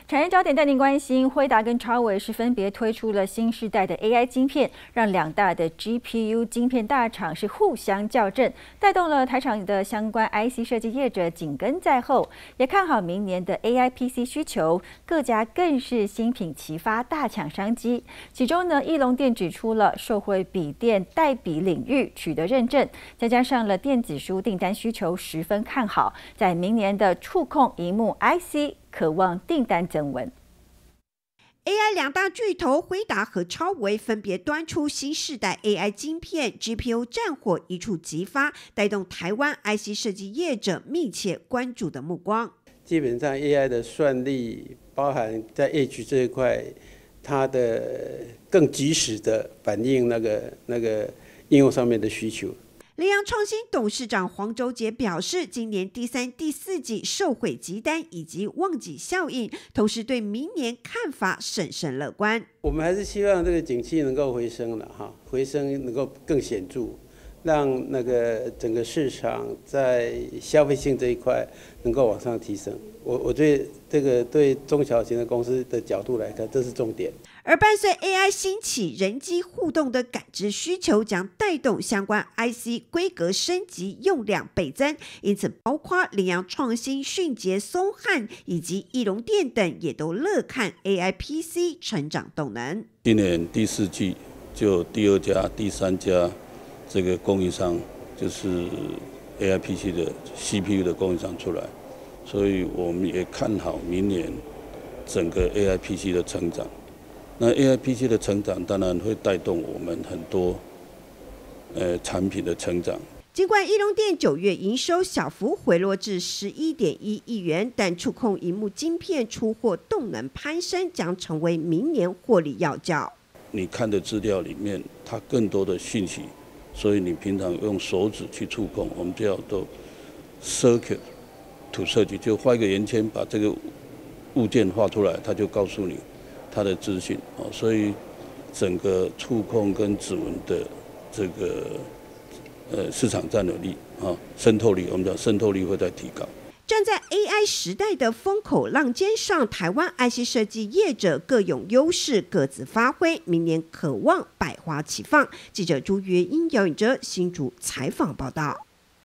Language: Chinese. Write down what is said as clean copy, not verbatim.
产业焦点带您关心，辉达跟超微是分别推出了新世代的 AI 晶片，让两大的 GPU 晶片大厂是互相较阵，带动了台厂的相关 IC 设计业者紧跟在后，也看好明年的 AI PC 需求，各家更是新品齐发，大抢商机。其中呢，义隆电指出了受惠笔电代笔领域取得认证，再加上了电子书订单需求十分看好，在明年的触控萤幕 IC。渴望订单增温。 AI 两大巨头辉达和超微分别端出新世代 AI 晶片 GPU 战火一触即发，带动台湾 IC 设计业者密切关注的目光。 基本上 AI 的算力，包含在 Edge 这一块，它的更及时的反映那个应用上面的需求。 联阳创新董事长黄周杰表示，今年第3、第4季受惠急单以及旺季效应，同时对明年看法审慎乐观。 我们还是希望这个景气能够回升了哈，回升能够更显著，让那个整个市场在消费性这一块能够往上提升。我觉得这个对中小型的公司的角度来看，这是重点。 而伴随 AI 兴起，人机互动的感知需求将带动相关 IC 规格升级，用量倍增。因此，包括联阳创新、迅捷、松汉以及义隆电等，也都乐看 AI PC 成长动能。 今年第4季就第2家、第3家这个供应商，就是 AI PC 的 CPU 的供应商出来，所以我们也看好明年整个 AI PC 的成长。那 AI PC 的成长当然会带动我们很多产品的成长。 尽管义隆电9月营收小幅回落至11.1亿元，但触控萤幕晶片出货动能攀升，将成为明年获利要角。 你看的资料里面，它更多的讯息，所以你平常用手指去触控，我们叫做 circuit to circuit， 就画一个圆圈，把这个物件画出来，它就告诉你它的资讯。所以整个触控跟指纹的这个市场占有率渗透率，我们讲渗透率会在提高。 站在 AI 时代的风口浪尖上，台湾 IC 设计业者各有优势，各自发挥，明年可望百花齐放。记者朱月英、姚颖哲新竹采访报道。